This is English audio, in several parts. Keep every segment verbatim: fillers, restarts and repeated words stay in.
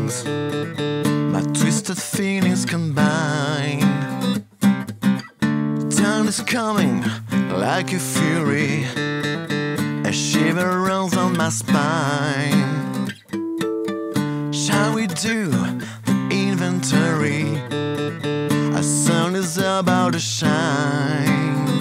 dreams, my twisted feelings combine. Time is coming like a fury, a shiver runs on my spine. Shall we do the inventory? A sun is about to shine.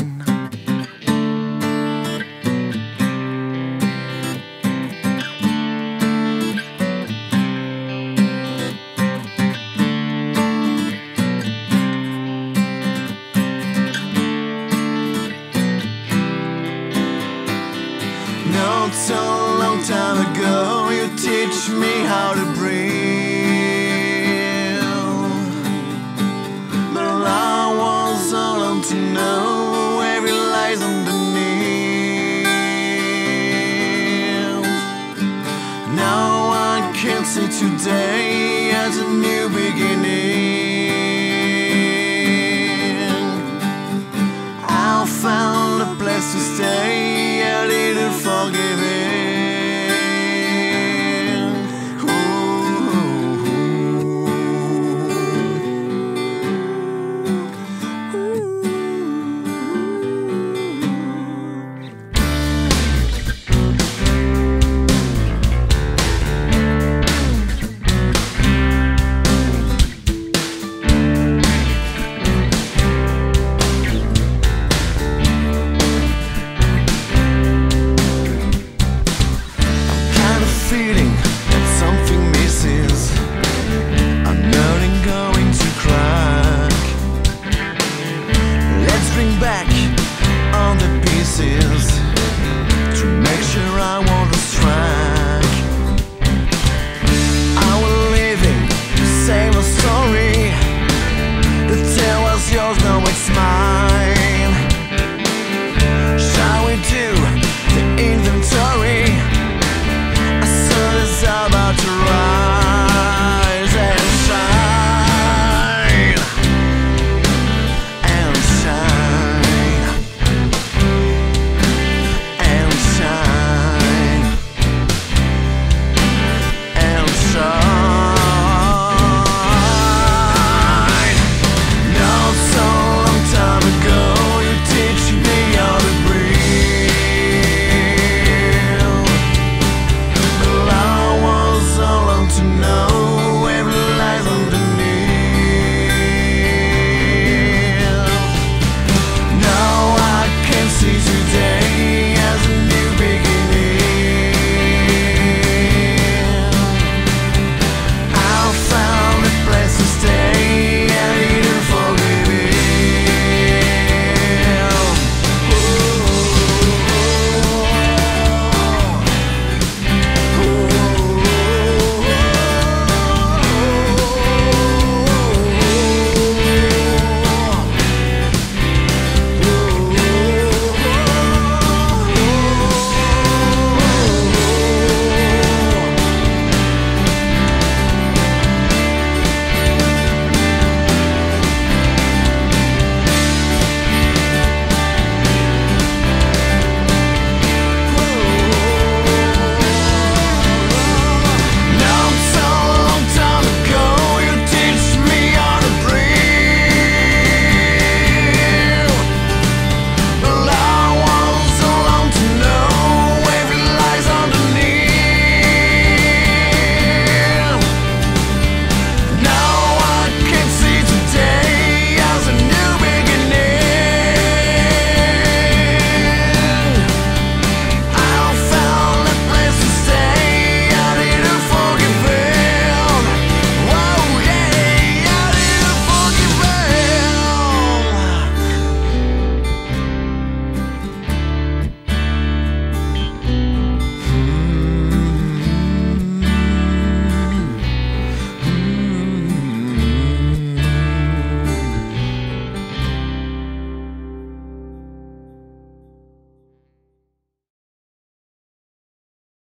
Not so long time ago, you teach me how to breathe, but I was alone to know every lies underneath. Now I can see today as a new